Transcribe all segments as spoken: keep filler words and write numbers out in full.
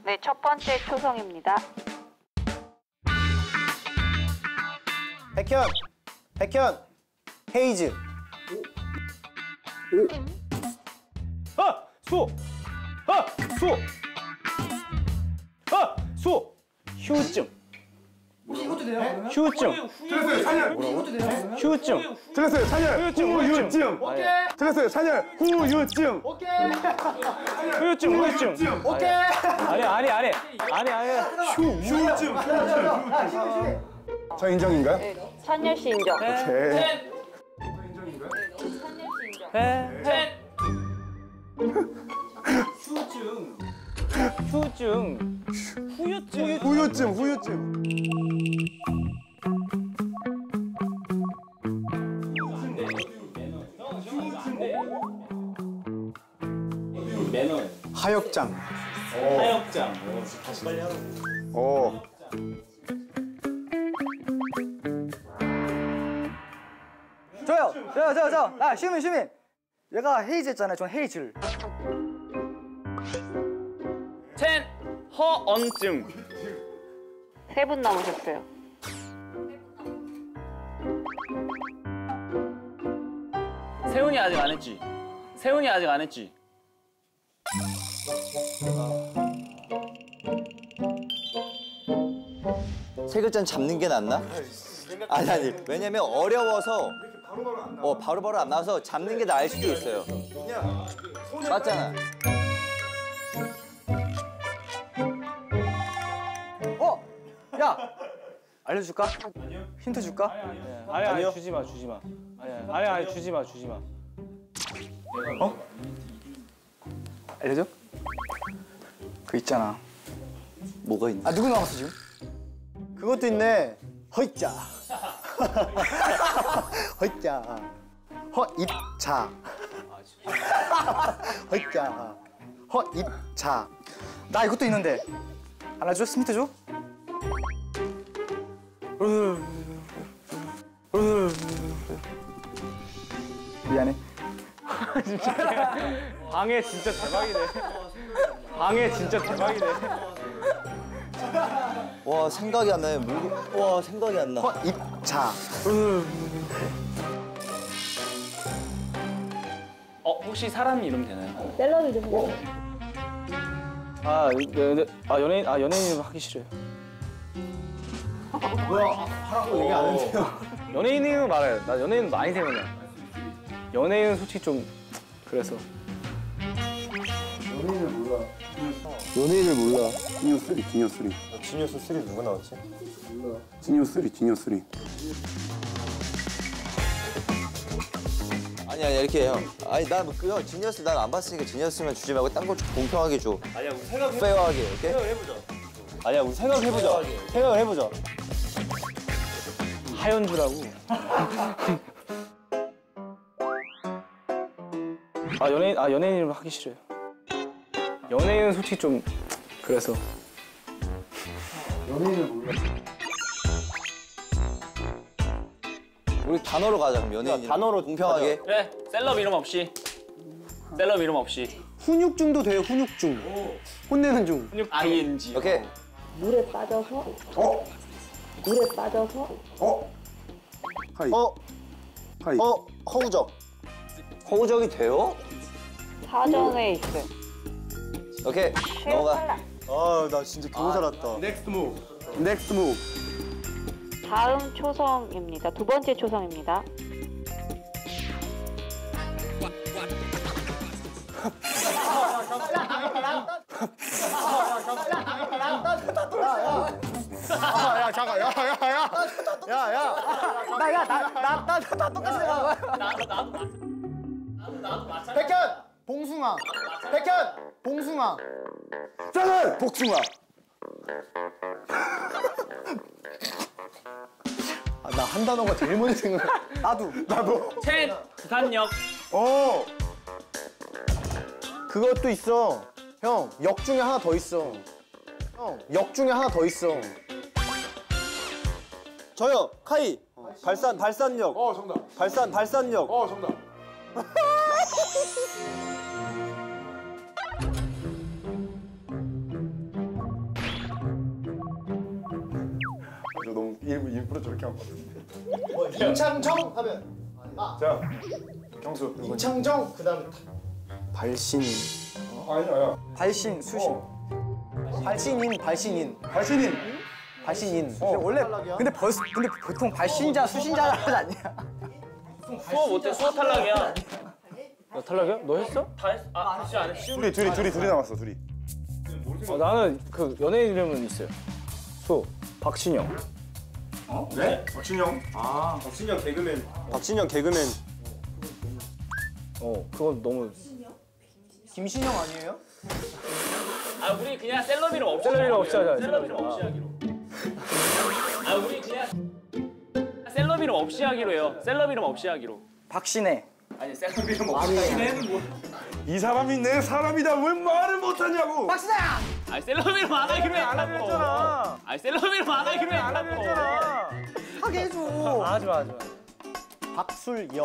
네, 첫 번째 초성입니다. 백현, 백현, 헤이즈. 오. 아, 소. 아, 소. 아, 소. 휴증. 혹시 이것도 돼요? 그러면? 휴증. 틀렸어요, 찬열. 혹시 이것도 돼요? 그러면? 휴증. 틀렸어요, 찬열. 후유증, 후유증. 오케이. 틀렸어요, 찬열. 후유증. 오케이. 후유증, 후유증. 오케이. 아니, 아니, 아니. 아니, 아니. 휴, 휴증. 저 인정인가요? 네, 찬열 씨 인정. 오케이. 찬열 씨 인정. 해, 휴증. 휴증. 후유증. 후유증, 후유증. 하역장. 하역장. 다시 빨리 하라고. 오. 저요. 저요, 저요, 저. 아, 시민, 시민. 얘가 헤이즈 했잖아요. 전 헤이즐. 텐 허언증. 세 분 남으셨어요. 세훈이 아직 안 했지? 세훈이 아직 안 했지? 세 글자는 잡는 게 낫나? 아니 아니 왜냐면 어려워서 어 바로바로 안 나와서 잡는 게 나을 수도 있어요. 맞잖아. 어? 야! 알려줄까? 아니요. 힌트 줄까? 아니, 아니, 주지 마, 주지 마. 아니, 아니, 아니, 주지 마, 주지 마. 어? 알려줘? 그 있잖아. 뭐가 있나? 아, 누구 나왔어, 지금? 그것도 있네. 허이자. 허이자. 허입자. 허이자. 허입자. 나 이것도 있는데. 하나 줘? 힌트 줘? 미안해. 방해 진짜 대박이네. 방해 진짜 대박이네. 와 생각이 안 나요. 물... 와 생각이 안 나. 허입자. 어 혹시 사람 이름 되나요? 셀럽이 좀 해주세요. 아, 네, 네. 아 연예인, 아 연예인 하기 싫어요. 뭐야, 하라고 얘기 안 했는데요. 연예인은 말아요. 나 연예인 많이 생각나. 연예인은 솔직히 좀 그래서. 연예인을 몰라. 연예인을 몰라. 지니어 쓰리, 지니어 쓰리. 지니어스 쓰리 누구 나왔지? 몰라. 지니어 쓰리, 지니어 쓰리. 아니 아니 이렇게 해요. 아니 나뭐 그 지니어스 난 안 봤으니까 지니어스면 주지 말고 딴 거 좀 공평하게 줘. 아니야 우리 생각해. 페어하게 오케이? 생각해보자. 아니야, 우리 생각해보자. 생각을 해보자. 하연주라고. 아 연예인, 아 연예인 이름 하기 싫어요. 연예인은 솔직히 좀 그래서. 연예인을 몰라. 우리 단어로 가자 그럼 연예인. 단어로 공평하게. 그래 셀럽 이름 없이. 셀럽 이름 없이. 훈육중도 돼요, 훈육중. 혼내는 중. 아이엔지. 오케이. 물에 빠져서. 어? 물에 빠져서. 어? 하이. 어, 하이. 어, 허우적. 허우적이 돼요? 사전에 있어요. 오케이 넘어가. 아, 나 진짜 겨우 살았다. 넥스트 무브. 넥스트 무브. 다음 초성입니다. 두 번째 초성입니다. 야, 잠깐, 야, 야, 야. 야, 야. 나, 야, 나, 나, 나, 나 똑같이 생각한 거야. 백현! 봉숭아. 백현! 봉숭아. 짠! 복숭아. 아, 나 한 단어가 제일 먼저 생각나. 나도. 나도. 텐 부산역. 어. 그것도 있어. 형, 역 중에 하나 더 있어. 형, 역 중에 하나 더 있어. 저요 카이. 발산 발산역. 어, 정답. 발산 발산역. 어, 정답. 일부 일부러 저렇게 한 것 같은데. 뭐 임창정 하면 아 자, 경수. 임창정 그다음에 발신. 아니야, 아니야. 발신, 수신. 발신인, 발신인, 발신인. 발신인. 근데 원래 근데 벌 근데 보통 발신자, 수신자라 하지 않냐? 수어 못해. 수어 탈락이야. 너 탈락이야? 너 했어? 다 했어. 아, 진짜 안 했어. 둘이 둘이 둘이 둘이 남았어, 둘이. 어, 나는 그 연예인 이름은 있어요. 수, 박신영. 어? 네? 박신영. 아, 박신영 개그맨. 박진영 개그맨. 어, 그건 너무. 김신영 아니에요? 아, 우리 그냥 셀럽 이름 없이 셀럽 이름 없이 하자, 셀럽 셀럽 이름 이름. 없이 하기로. 아, 우리 그냥 셀럽 이름 없이 하기로 해요. 셀럽 이름 없이 하기로. 박신혜. 아니, 셀럽 이름 없이 하기로. 뭐. 이 사람이 내 사람이다. 왜 말을 못하냐고. 박신혜! 아니, 셀럽 이름 안 하기로 했다고. 안 하기로 했잖아. 아니, 셀럽 이름 안 하기로 안 하기로 했다고. 했잖아. 하게 해줘. 아, 하지 마, 하지 마. 박술여.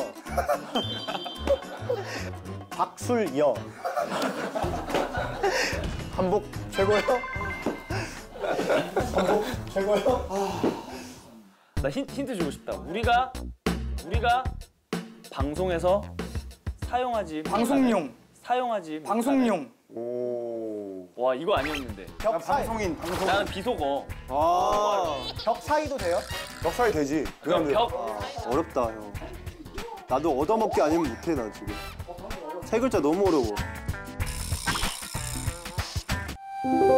박술여. 한복 최고예요? 한복 최고예요? 나 힌, 힌트 주고 싶다. 우리가 우리가 방송에서 사용하지 방송용. 사용하지 방송용. 오. 와, 이거 아니었는데. 벽 사이. 방송인, 방송. 나는 비속어. 아, 벽 사이도 돼요? 벽사이 되지. 그럼 그다음에 벽. 어렵다 형. 나도 얻어먹기 아니면 못해 나 지금. 세 글자 너무 어려워.